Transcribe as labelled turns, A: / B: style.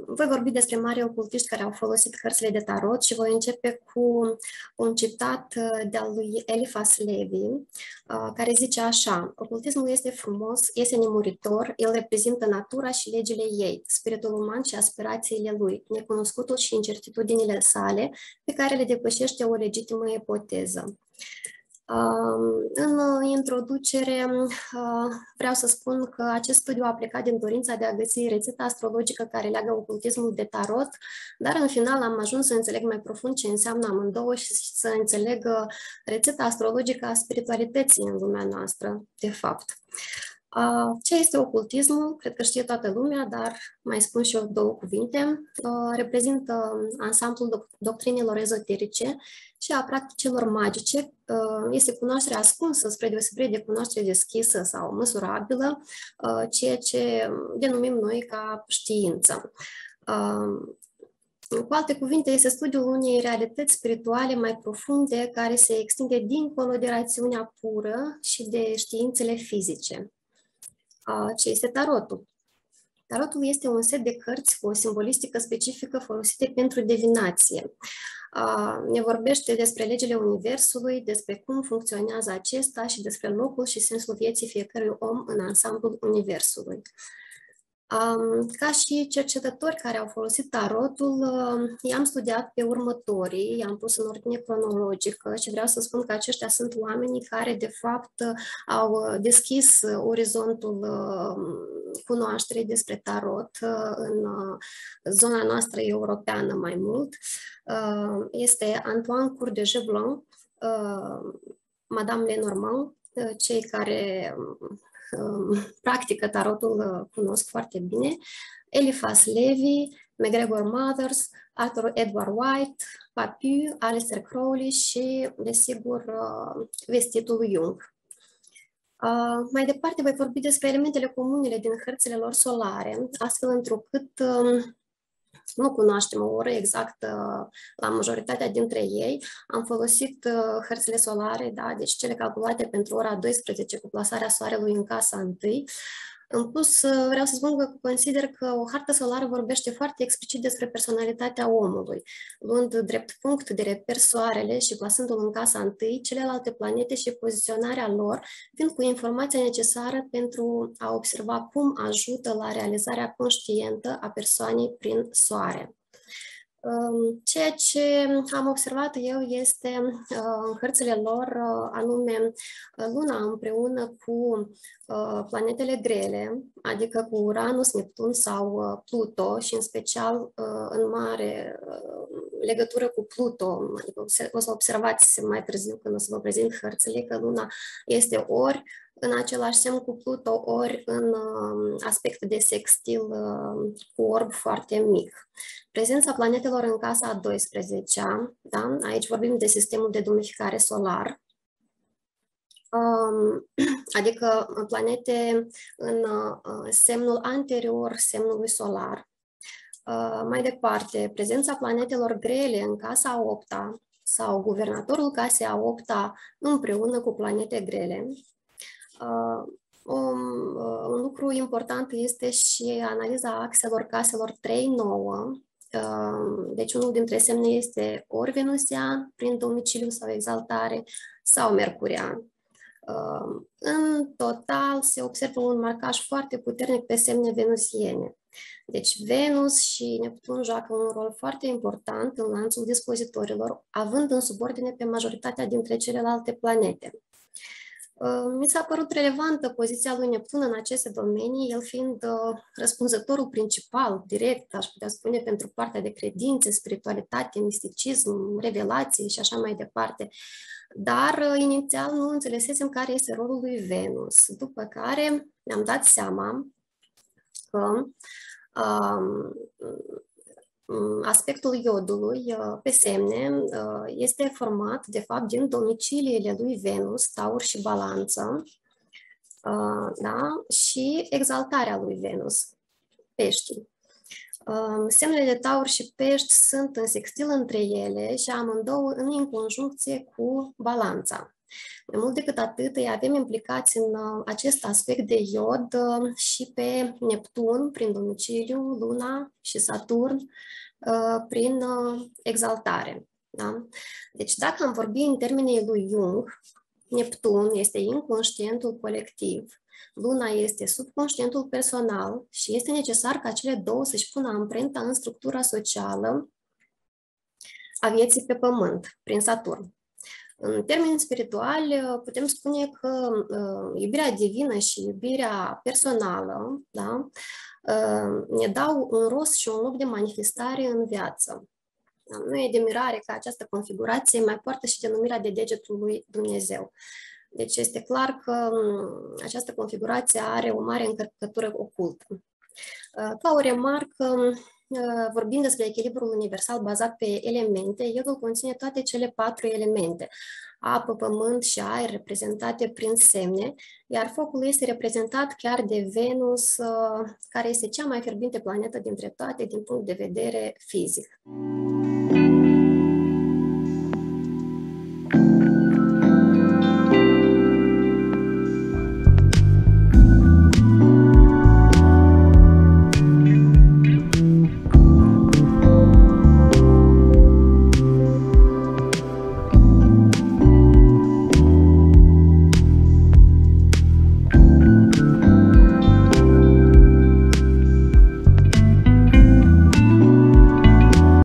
A: Voi vorbi despre mari ocultiști care au folosit cărțile de tarot și voi începe cu un citat de-al lui Eliphas Levi, care zice așa: ocultismul este frumos, este nemuritor, el reprezintă natura și legile ei, spiritul uman și aspirațiile lui, necunoscutul și incertitudinile sale, pe care le depășește o legitimă ipoteză. În introducere vreau să spun că acest studiu a plecat din dorința de a găsi rețeta astrologică care leagă ocultismul de tarot, dar în final am ajuns să înțeleg mai profund ce înseamnă amândouă și să înțeleg rețeta astrologică a spiritualității în lumea noastră, de fapt. Ce este ocultismul? Cred că știe toată lumea, dar mai spun și eu două cuvinte. Reprezintă ansamblul doctrinelor ezoterice și a practicilor magice. Este cunoașterea ascunsă, spre deosebire de cunoaștere deschisă sau măsurabilă, ceea ce denumim noi ca știință. Cu alte cuvinte, este studiul unei realități spirituale mai profunde care se extinde dincolo de rațiunea pură și de științele fizice. Ce este tarotul? Tarotul este un set de cărți cu o simbolistică specifică folosite pentru divinație. Ne vorbește despre legile Universului, despre cum funcționează acesta și despre locul și sensul vieții fiecărui om în ansamblul Universului. Ca și cercetători care au folosit tarotul, i-am studiat pe următorii, i-am pus în ordine cronologică și vreau să spun că aceștia sunt oamenii care, de fapt, au deschis orizontul cunoașterii despre tarot în zona noastră europeană mai mult. Este Antoine Cour de Geblon, Madame Lenormand, cei care practică tarotul cunosc foarte bine, Eliphas Levi, MacGregor Mathers, Arthur Edward White, Papu, Aleister Crowley și, desigur, vestitul lui Jung. Mai departe voi vorbi despre elementele comune din hărțile lor solare, astfel întrucât nu cunoaștem o oră exactă la majoritatea dintre ei. Am folosit hărțile solare, da, deci cele calculate pentru ora 12 cu plasarea soarelui în casa 1. În plus, vreau să spun că consider că o hartă solară vorbește foarte explicit despre personalitatea omului, luând drept punct de reper soarele și plasându-l în casa 1, celelalte planete și poziționarea lor, fiind cu informația necesară pentru a observa cum ajută la realizarea conștientă a persoanei prin soare. Ceea ce am observat eu este în hărțile lor, anume Luna împreună cu planetele grele, adică cu Uranus, Neptun sau Pluto și în special în mare legătură cu Pluto. Adică o să observați mai târziu când o să vă prezint hărțile că Luna este ori în același semn cu Pluto, ori în aspect de sextil cu orb foarte mic. Prezența planetelor în casa a 12-a, da? Aici vorbim de sistemul de domificare solar, adică planete în semnul anterior semnului solar. Mai departe, prezența planetelor grele în casa a 8-a sau guvernatorul casei a 8-a împreună cu planete grele. Un lucru important este și analiza axelor caselor 3-9. Deci unul dintre semne este ori venusian, prin domiciliu sau exaltare, sau mercurian. În total se observă un marcaj foarte puternic pe semne venusiene. Deci Venus și Neptun joacă un rol foarte important în lanțul dispozitorilor, având în subordine pe majoritatea dintre celelalte planete. Mi s-a părut relevantă poziția lui Neptun în aceste domenii, el fiind răspunzătorul principal, direct, aș putea spune, pentru partea de credințe, spiritualitate, misticism, revelații și așa mai departe. Dar inițial nu înțelesesem care este rolul lui Venus, după care mi-am dat seama că aspectul iodului pe semne este format, de fapt, din domiciliile lui Venus, Taur și Balanță, da? Și exaltarea lui Venus, Peștii. Semnele de Taur și Pești sunt în sextil între ele și amândouă în inconjuncție cu Balanța. Mai mult decât atât, îi avem implicați în acest aspect de iod și pe Neptun, prin domiciliu, Luna și Saturn, prin exaltare. Da? Deci, dacă am vorbit în termenii lui Jung, Neptun este inconștientul colectiv, Luna este subconștientul personal și este necesar ca cele două să-și pună amprenta în structura socială a vieții pe Pământ, prin Saturn. În termeni spirituali, putem spune că iubirea divină și iubirea personală, da, ne dau un rost și un loc de manifestare în viață. Nu e de mirare că această configurație mai poartă și denumirea de degetul lui Dumnezeu. Deci este clar că această configurație are o mare încărcătură ocultă. Ca o remarcă, vorbind despre echilibrul universal bazat pe elemente, iodul conține toate cele 4 elemente: apă, pământ și aer, reprezentate prin semne, iar focul este reprezentat chiar de Venus, care este cea mai fierbinte planetă dintre toate din punct de vedere fizic.